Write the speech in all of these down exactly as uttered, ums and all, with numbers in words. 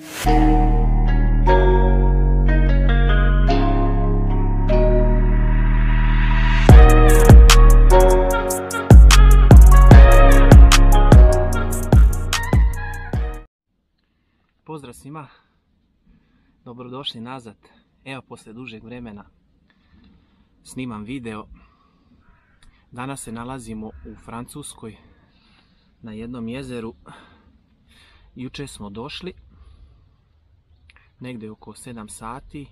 Pozdrav svima, dobrodošli nazad. Evo, poslije dužeg vremena snimam video. Danas se nalazimo u Francuskoj na jednom jezeru. Jučer smo došli negdje oko sedam sati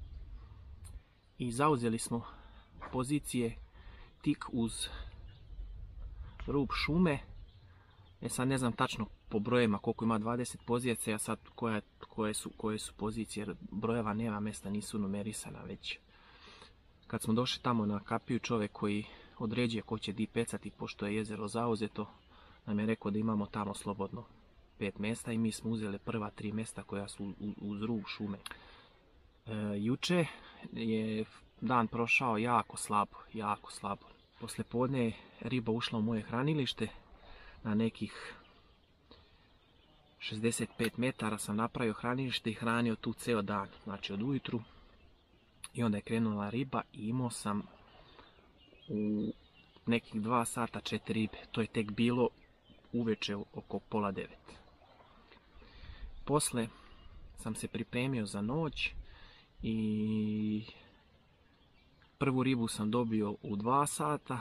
i zauzeli smo pozicije tik uz rub šume. E sad ne znam tačno po brojevima koliko ima, dvadeset pozicija, sad koje, koje, su, koje su pozicije, jer brojeva nema, mjesta nisu numerisana već. Kad smo došli tamo na kapiju, čovjek koji određuje ko će di pecati, pošto je jezero zauzeto, nam je rekao da imamo tamo slobodno pet mjesta i mi smo uzeli prva tri mjesta koja su uz rub šume. E, juče je dan prošao jako slabo, jako slabo. Poslijepodne je riba ušla u moje hranilište. Na nekih šezdeset pet metara sam napravio hranilište i hranio tu ceo dan, znači od ujutru. I onda je krenula riba i imao sam u nekih dva sata četiri ribe. To je tek bilo uveče oko pola devet. Posle sam se pripremio za noć i prvu ribu sam dobio u dva sata.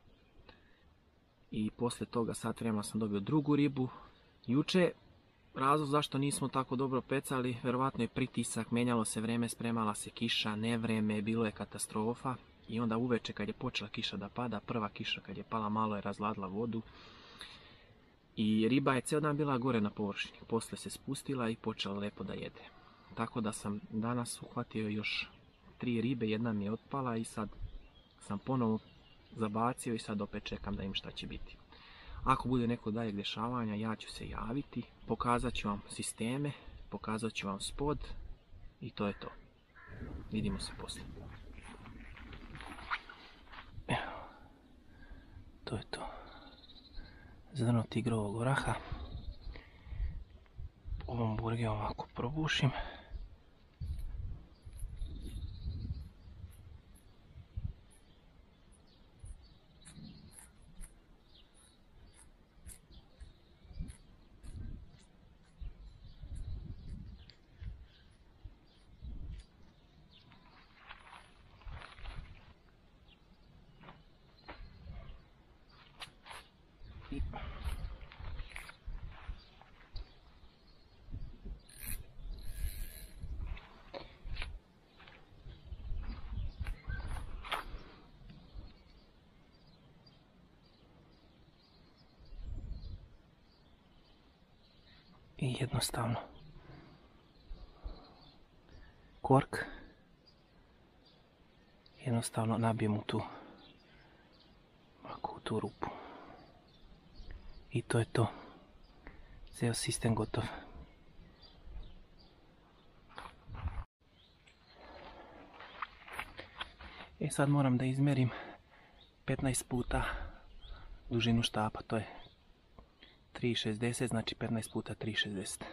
I poslije toga sat vremena sam dobio drugu ribu. Juče, razlog zašto nismo tako dobro pecali, vjerovatno je pritisak, menjalo se vreme, spremala se kiša, nevreme, bilo je katastrofa. I onda uveče kad je počela kiša da pada, prva kiša kad je pala malo je razladila vodu. I riba je cijel dan bila gore na površini, poslije se spustila i počela lepo da jede. Tako da sam danas uhvatio još tri ribe, jedna mi je otpala i sad sam ponovo zabacio i sad opet čekam da im šta će biti. Ako bude neko daljeg dešavanja, ja ću se javiti, pokazat ću vam sisteme, pokazat ću vam spod i to je to. Vidimo se poslije. Evo, to je to. Zrno tigrovog oraha. Ovom burge ovako probušim. I jednostavno kork, jednostavno nabijem u tu, ovako u tu rupu. I to je to. Ceo sistem gotov. E sad moram da izmerim petnaest puta dužinu štapa, to je tri šezdeset, znači petnaest puta tri šezdeset.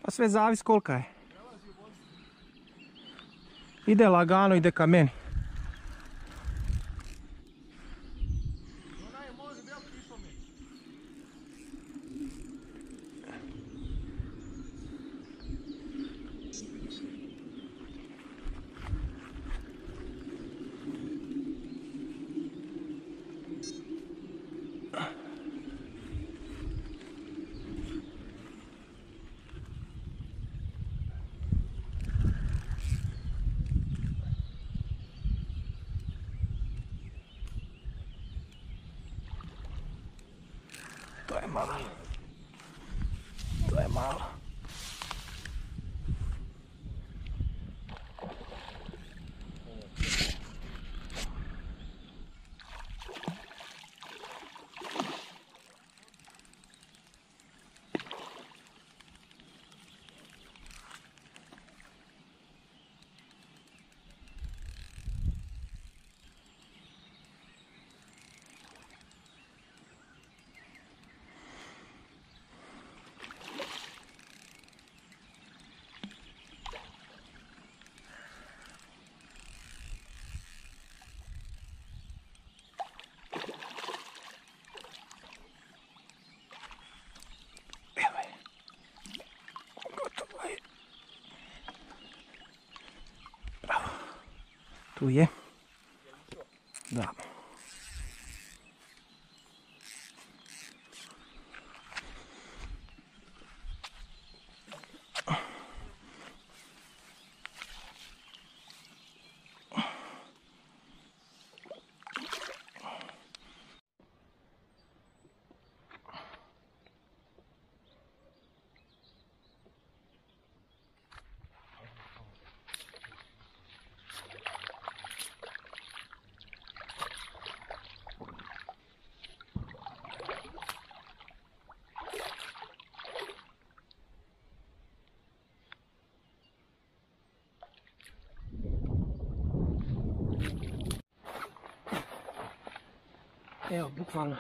Pa sve zavis kolika je. Ide lagano, ide ka meni. To je malo. To je malo. Tu je. Da. Evo, bukvalno,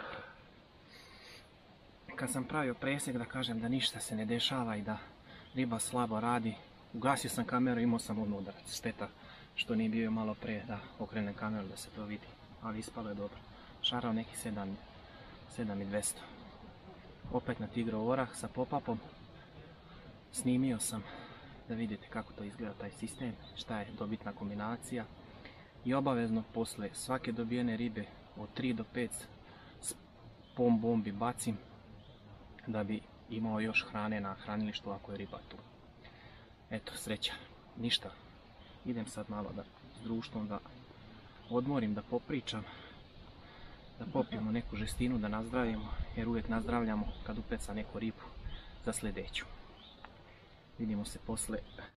kad sam pravio presjek da kažem da ništa se ne dešava i da riba slabo radi, ugasio sam kameru i imao sam odmah udarac. Šteta što nije bio malo prije da okrenem kameru da se to vidi, ali ispalo je dobro. Šarao neki sedam i dvjesto. Opet na tigrov orah sa pop-upom. Snimio sam da vidite kako to izgleda taj sistem, šta je dobitna kombinacija. I obavezno posle svake dobijene ribe od tri do pet spom bombi bacim da bi imao još hrane na hranilištu ako je riba tu. Eto, sreća, ništa. Idem sad malo da s društvom da odmorim, da popričam, da popijemo neku žestinu, da nazdravimo, jer uvijek nazdravljamo kad upeca neku ribu za sljedeću. Vidimo se posle.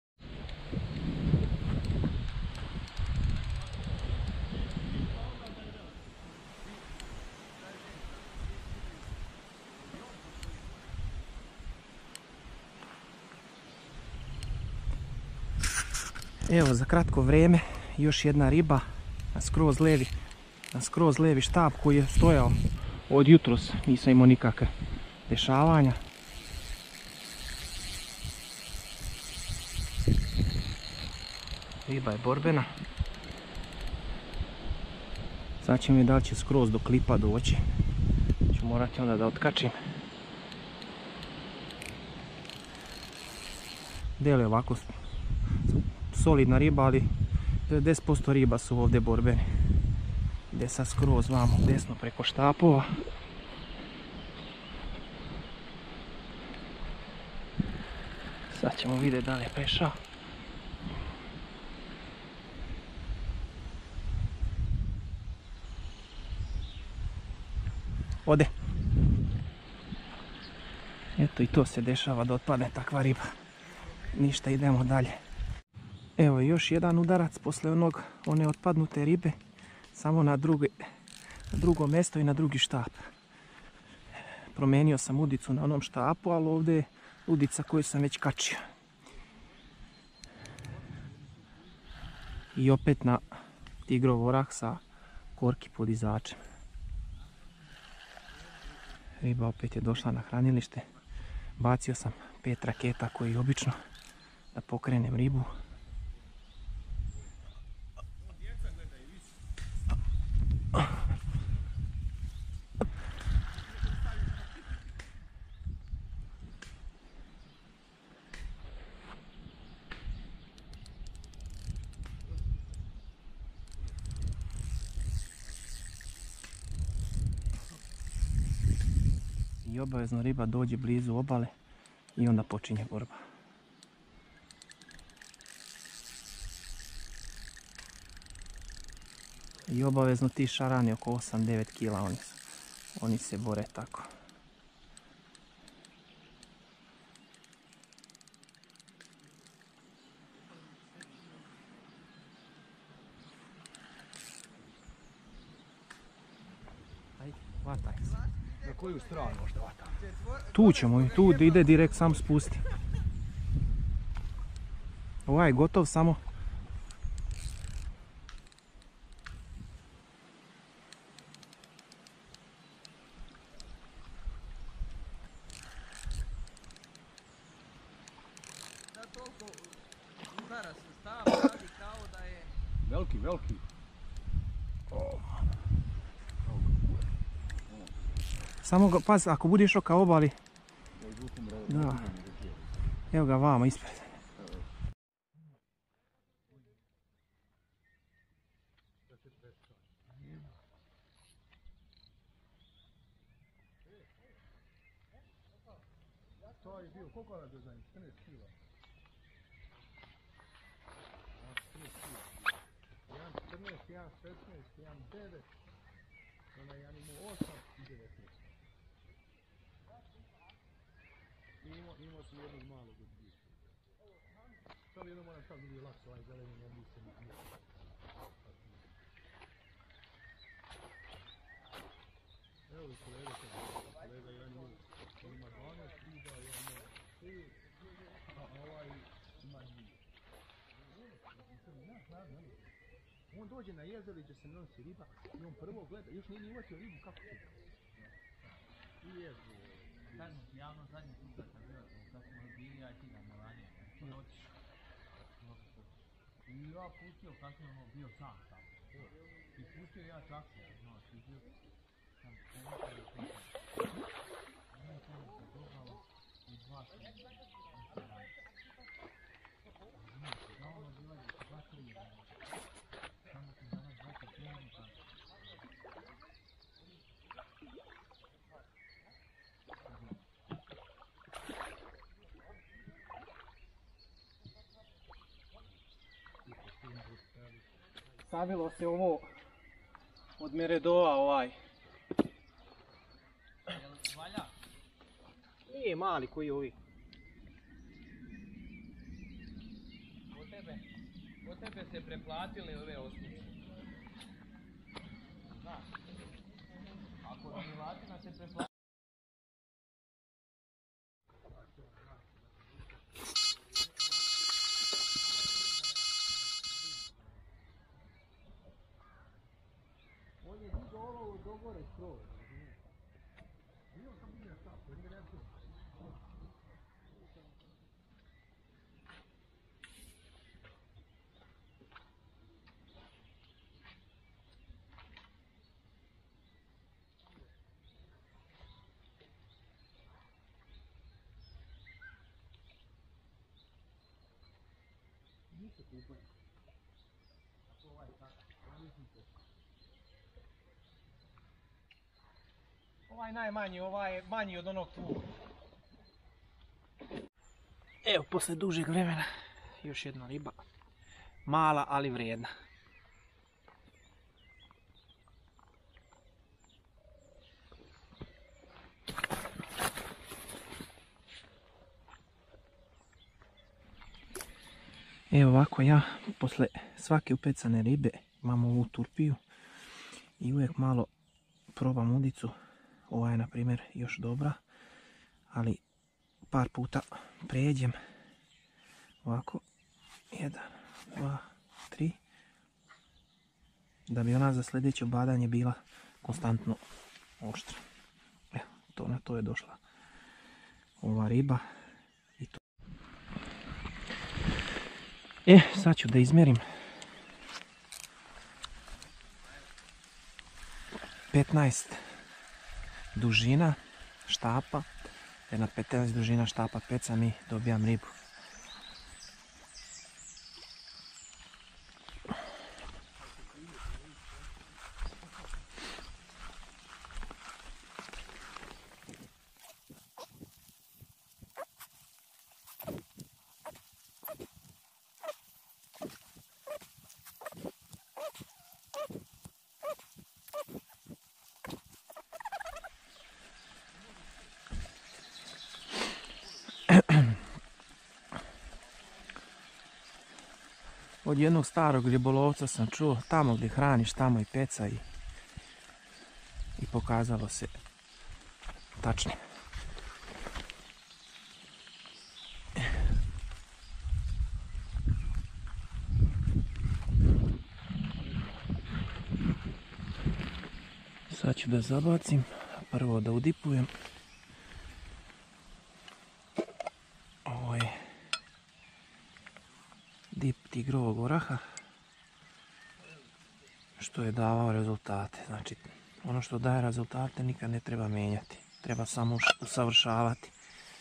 Evo, za kratko vrijeme još jedna riba na skroz levi, na skroz levi štap koji je stojao od jutros, nisam imao nikakve dešavanja. Riba je borbena. Sad će mi da li će skroz do klipa doći. Ću morati onda da otkačim. Dele ovako solidna riba, ali devedeset posto riba su ovdje borbeni. Ide sad skroz vamo desno preko štapova. Sad ćemo vidjeti da li je prešao. Ode. Eto, i to se dešava da otpadne takva riba. Ništa, idemo dalje. Evo još jedan udarac posle onog, one otpadnute ribe, samo na, drugi, na drugo mjesto i na drugi štap. Promijenio sam udicu na onom štapu, ali ovdje je udica koju sam već kačio. I opet na tigrov orah sa korki podizačem. Riba opet je došla na hranilište. Bacio sam pet raketa koji obično da pokrenem ribu. I obavezno riba dođe blizu obale i onda počinje borba. I obavezno ti šarani oko osam do devet kila, oni, oni se bore tako. Ajde, vataj se. Na koju stranu možda vatam? Tu ćemo, tu ide direkt, sam spusti. Ovaj je gotov, samo veliki, veliki. samo ga, paz, ako bude išao ka obali. Da. Evo ga vamo ispred. To je bio, koliko je bio za njih? četrnaest kila. jedan četrnaest, jedan šesnaest, jedan devet, onda jedan imao osam i devetnaest. I imao, imao sam jednog malog od dvije. Sad jedno moram sad biti lakše, ovaj zeleni ne bi se nije. Evo i kolega sad, kolega jedan ima, on ima dvanaest riba, ja ima pet, a ovaj ima dvije. On dođe na jezero gdje se nosi riba i on prvo gleda, još nije ni uvatio ribu kako će. I jezero. Kažem ti javno zadnji puta kad bio, kad smo bili ja i ti na Melanje, ti je otišao. I ja pustio kasnije ono bio sam tamo. I pustio ja čakse, znaš, i bio sam pomoćao i pustio. Nije tamo se dobalo i dva sam se radi. Znaš, da ono bila je dva tri jedna. Samo sam danas dvadeset minuta. Stavilo se ovo od Meredoa, ovaj. Jel valja? Nije mali koji ovi. Po tebe, po tebe se preplatili ove osmice. Znaš, ako da Milatina se preplatili... On je digao ovo do gore skroz. Bio sam bio stav, to nije rekao. Nisu kupaju. Ako ovaj tako, ovo nisam kupao. Ovaj najmanji, ovaj je manji od onog tvog. Evo, posle dužeg vremena, još jedna riba. Mala, ali vrijedna. Evo ovako, ja posle svake upecane ribe imam ovu turpiju i uvijek malo probam udicu. Ova je na primjer još dobra, ali par puta pređem ovako, jedan, dva, tri, da bi ona za sljedeće badanje bila konstantno oštra. Evo, to na to je došla. ova riba. I to. E, sad ću da izmjerim petnaest dužina štapa, jer na petnaest dužina štapa pecam i dobijam ribu. Od jednog starog ribolovca sam čuo, tamo gdje hraniš, tamo i peca, i, i pokazalo se tačno. Sad ću da zabacim, prvo da udipujem. Ovo je dip tigrovog oraha, što je davao rezultate. Znači, ono što daje rezultate nikad ne treba mijenjati, treba samo usavršavati.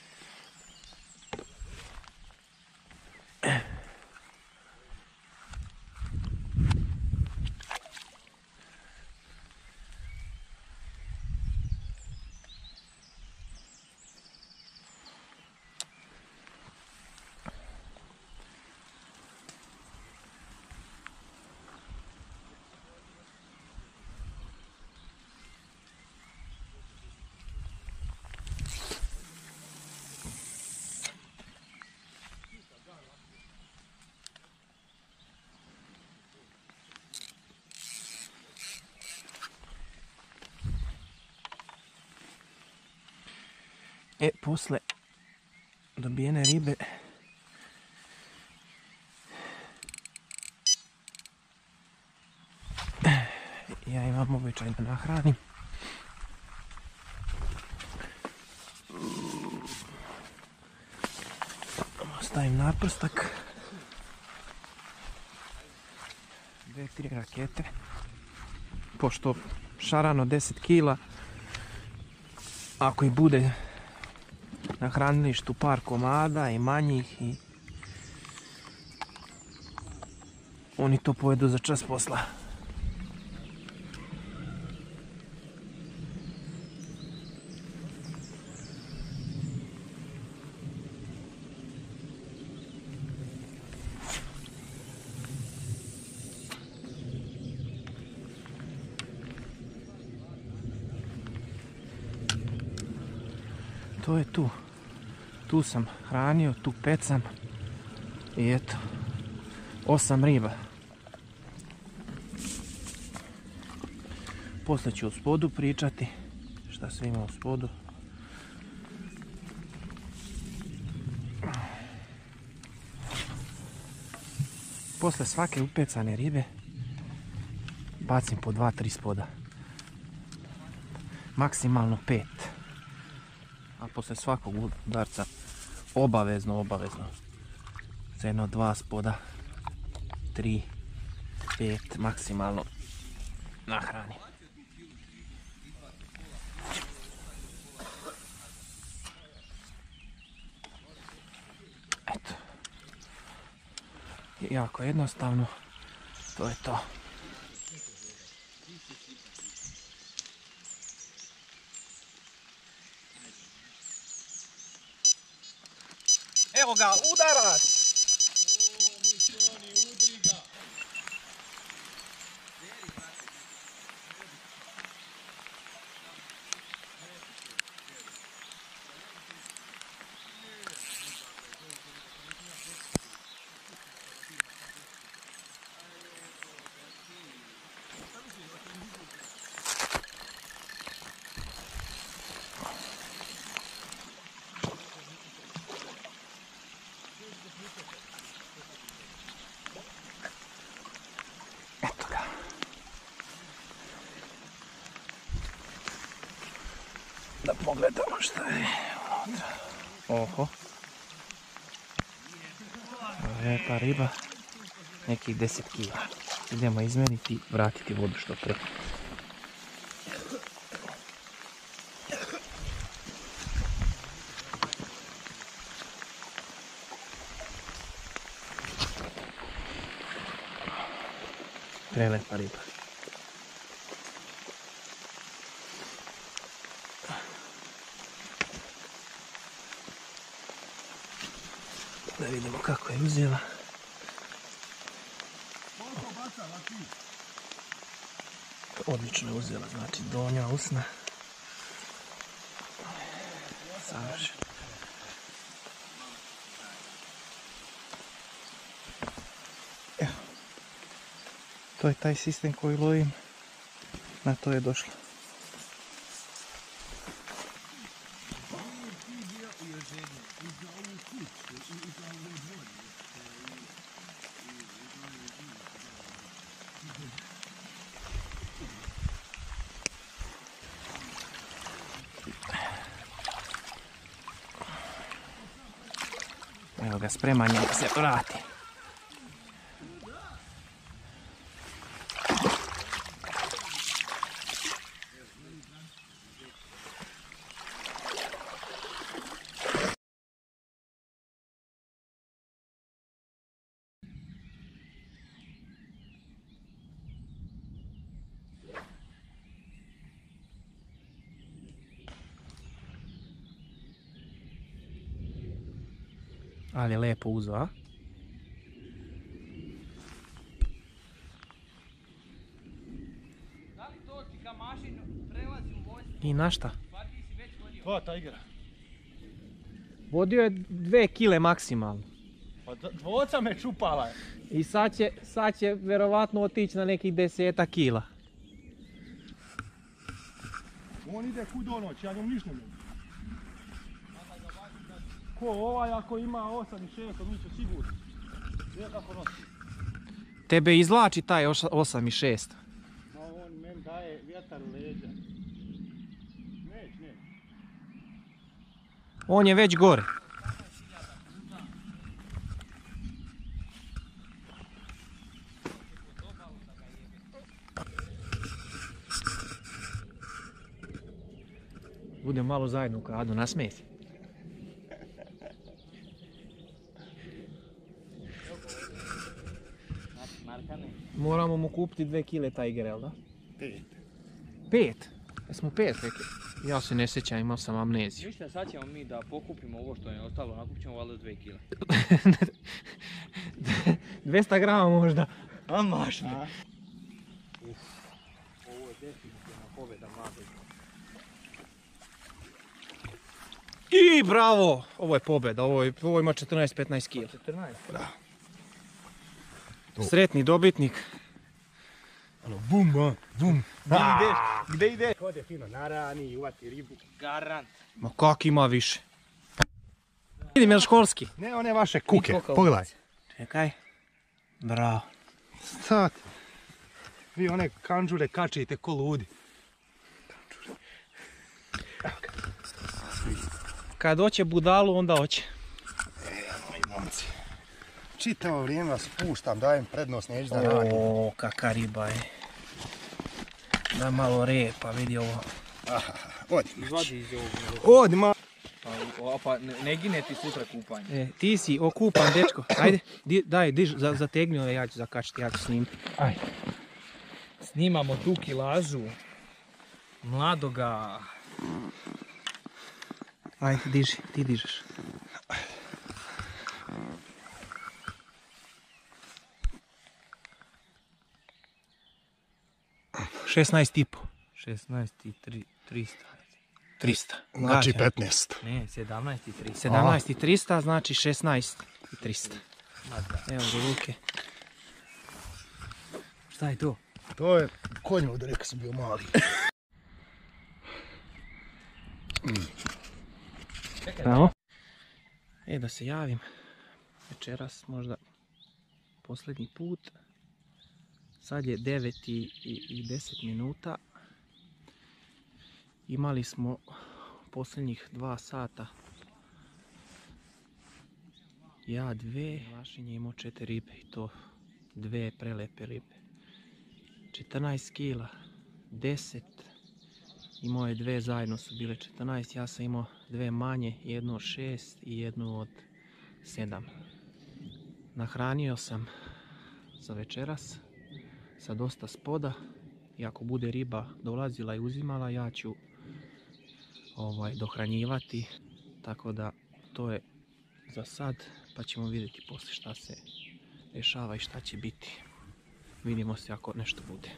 E, posle dobijene ribe ja imam običaj da nahranim. Stavim naprstak, dve, tri rakete, pošto šarano deset kila, ako i bude na hranilištu par komada i manjih, i oni to pojedu za čas posla. To je tu. Tu sam hranio, tu pecam i eto, osam riba. Poslije ću u spodu pričati šta sve ima u spodu. Posle svake upecane ribe bacim po dva tri spoda. Maksimalno pet. A posle svakog udarca obavezno, obavezno za jedno dva spoda, tri, pet, maksimalno nahrani. Eto. Jako jednostavno, to je to. Evo ga, udarac! Da pogledamo šta je unutra. Oho. Lijepa riba. Nekih deset kila. Idemo izmeriti i vratiti vodu što pre. Prelepa riba. Da vidimo kako je uzela. Odlično je uzela, znači donja usna. Savršeno. Evo. To je taj sistem koji lovim. Na to je došlo. Evo ga, spreman je da se vrati. Ali je lepo uzo, a? Da li to ti ka mašinu prelazi u vojsku? I na šta? Pa ti si već vodio. Dva tajgera. Vodio je dve kile maksimalno. Pa dvoca me čupala. I sad će, sad će verovatno otići na nekih deseta kila. On ide kud donoć, ja njom ništa ne mogu. Ko ovaj ako ima osam i šest, mi će sigurno. Sve kako nosi. Tebe izvlači taj osam i šest. Ma on meni daje vjetar u leđa. Neć, neć. On je već gore. Bude malo zajedno u kadu, nasmej se. Moramo mu kupiti dve kile tajgera, jel da? Pet. Pet? Jesmo pet rekli? Ja se ne sjećam, imao sam amneziju. Ništa, sad ćemo mi da pokupimo ovo što je ostalo, nakupit ćemo valjda dve kile. dvesta grama možda. A maš me. Ovo je definitivno pobjeda mladog. I bravo! Ovo je pobjeda, ovo, je, ovo ima četrnaest petnaest kila. četrnaest? Da. Sretni dobitnik. Ono, bum, bum, bum. Gdje ideš? Gdje ideš? Ode fino na rani i uvati ribu. Garant. Ma kak ima više? Vidim, jel školski? Ne one vaše kuke, koka pogledaj. Čekaj. Bravo. Sad. Vi one kanđure kačite ko ludi. Kad hoće budalu, onda hoće. Moji momci. Čitavo vrijeme vas puštam, dajem prednost, neću da radim. O, kaka riba je. Da malo repa, vidi ovo. Aha, odi mač. Izvadi iz ovog. Odi ma. Pa, o, pa ne, ne gine ti sutra kupanje. E, ti si okupan, dečko. Ajde, di, daj, diž, za, zategni ove, ja ću zakačiti, ja ću snimiti. Ajde. Snimamo tu kilažu. Mladoga. Ajde, diži, ti dižeš. šesnaest i po. šesnaest i trista. trista. Znači Gađa. petnaest. Ne, sedamnaest i trista. sedamnaest i trista znači šesnaest i trista. Ma da. Evo ga ruke. Šta je to? To je konj ovdje, rekao sam bio mali. Bravo. E, da se javim. Večeras možda posljednji put. Sad je devet i deset minuta. Imali smo posljednjih dva sata Ja dve, Milašin je imao četiri ribe i to dve prelepe ribe. četrnaest kila, deset, imao je dve zajedno su bile četrnaest, ja sam imao dve manje, jednu od šest i jednu od sedam. Nahranio sam za večeras sa dosta spoda i ako bude riba dolazila i uzimala, ja ću ovaj, dohranjivati, tako da to je za sad, pa ćemo vidjeti poslije šta se dešava i šta će biti. Vidimo se ako nešto bude.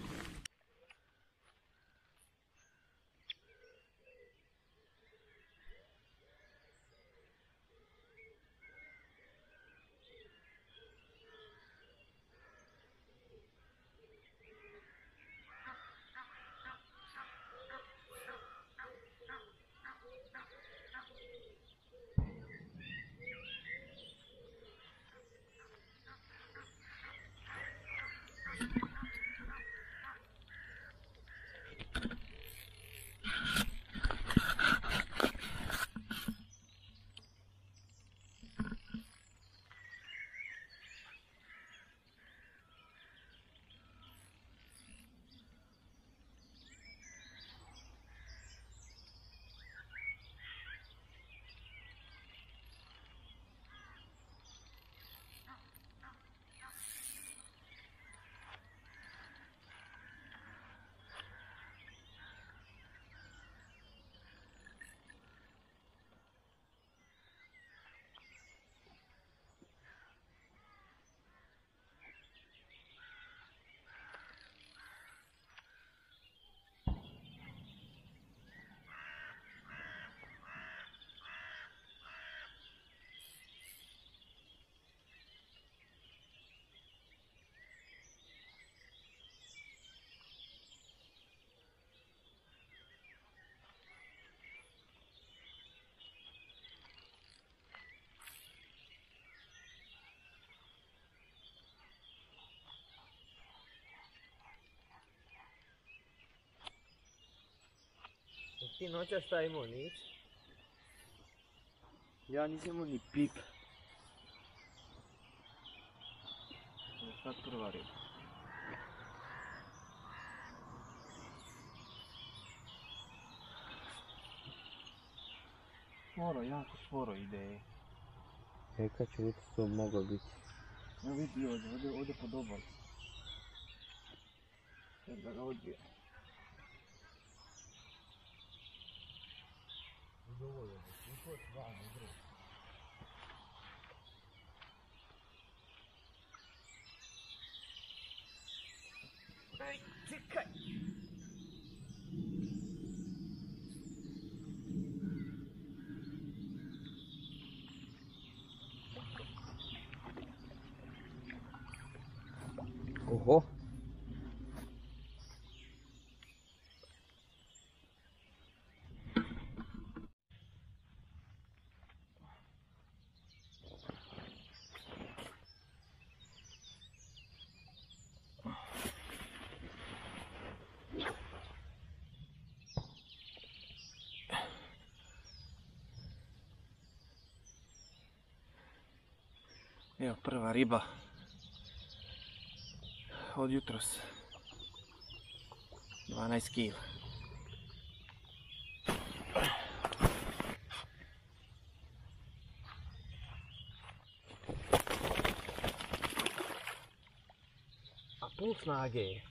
Ti noća šta imao, nič? Ja nisam imao ni pip. Sad prva riba. Sporo, jako sporo ide. E, kad će li to moglo biti? Ja vidi ovdje, ovdje, ovdje pod obalom. Sad da ga odbija. Dovoljno, to je stvarno drugo. Aj, čekaj! Oho! Evo prva riba od jutros, dvanaest kila. A pun snage je.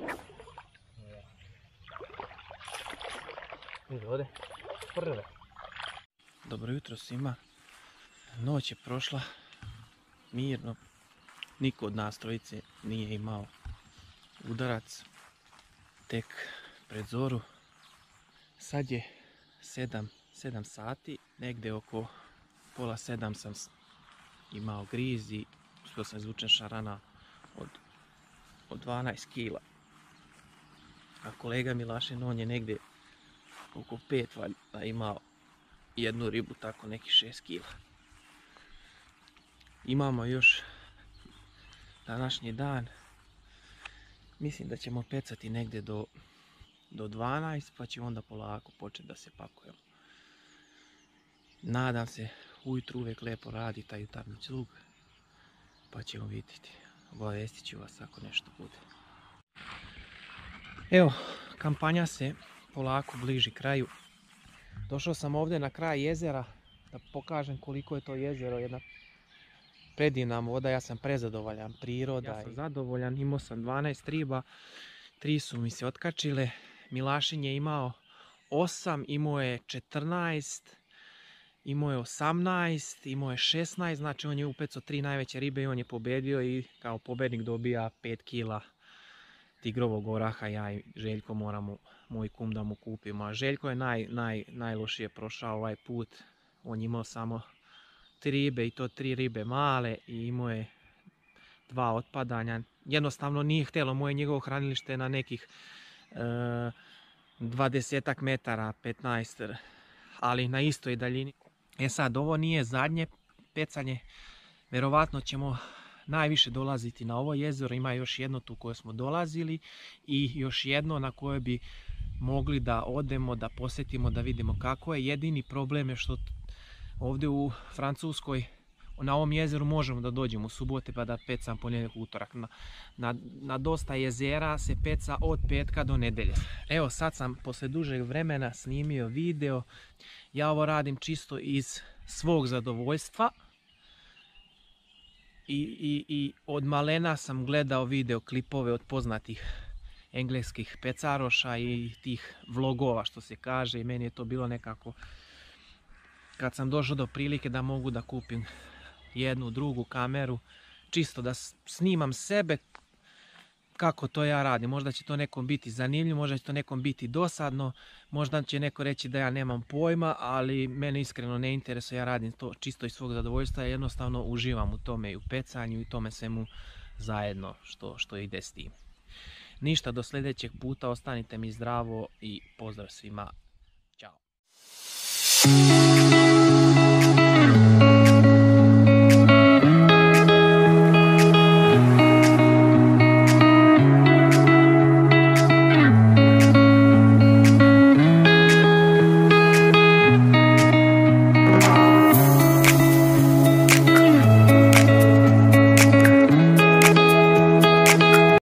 Vidi ovdje, prve. Dobro jutro svima, noć je prošla mirno, niko od nas trojice nije imao udarac, tek pred zoru. Sad je sedam, sedam sati, negdje oko pola sedam sam imao griz i uspio sam izvučen šarana od, od dvanaest kila. A kolega Milašin, on je negdje oko pet valjda imao jednu ribu, tako neki šest kila. Imamo još današnji dan. Mislim da ćemo pecati negdje do, do dvanaest, pa ćemo onda polako početi da se pakujemo. Nadam se ujutru uvijek lijepo radi taj jutarnji cug, pa ćemo vidjeti. Obavestit ću vas ako nešto bude. Evo, kampanja se polako bliži kraju. Došao sam ovdje na kraj jezera da pokažem koliko je to jezero jedna predivna voda. Ja sam prezadovoljan, priroda. Ja sam zadovoljan, imao sam dvanaest riba, tri su mi se otkačile. Milašin je imao osam, imao je četrnaest, imao je osamnaest, imao je šesnaest, znači on je upecao tri najveće ribe i on je pobedio i kao pobednik dobija pet kila tigrovog oraha. Ja i Željko moramo, moj kum, da mu kupimo. A Željko je naj, naj, najlošije prošao ovaj put. On je imao samo tri ribe i to tri ribe male i imao je dva otpadanja. Jednostavno nije htjelo, moje njegovo hranilište je na nekih e, dvadesetak metara, petnaest, ali na istoj daljini. E sad, ovo nije zadnje pecanje, vjerovatno ćemo najviše dolaziti na ovo jezero. Ima još jedno tu koje smo dolazili i još jedno na koje bi mogli da odemo, da posjetimo, da vidimo kako je. Jedini problem je što ovdje u Francuskoj na ovom jezeru možemo da dođemo u subote pa da pecam ponedjeljak, utorak. Na, na, na dosta jezera se peca od petka do nedelje. Evo sad sam poslije dužeg vremena snimio video. Ja ovo radim čisto iz svog zadovoljstva. I, i, i od malena sam gledao video klipove od poznatih engleskih pecaroša i tih vlogova što se kaže. I meni je to bilo nekako, kad sam došao do prilike da mogu da kupim jednu, drugu kameru, čisto da snimam sebe kako to ja radim. Možda će to nekom biti zanimljivo, možda će to nekom biti dosadno, možda će neko reći da ja nemam pojma, ali mene iskreno ne interesuje, ja radim to čisto iz svog zadovoljstva, jednostavno uživam u tome i u pecanju i tome svemu zajedno što, što ide s tim. Ništa, do sljedećeg puta, ostanite mi zdravo i pozdrav svima. Ćao.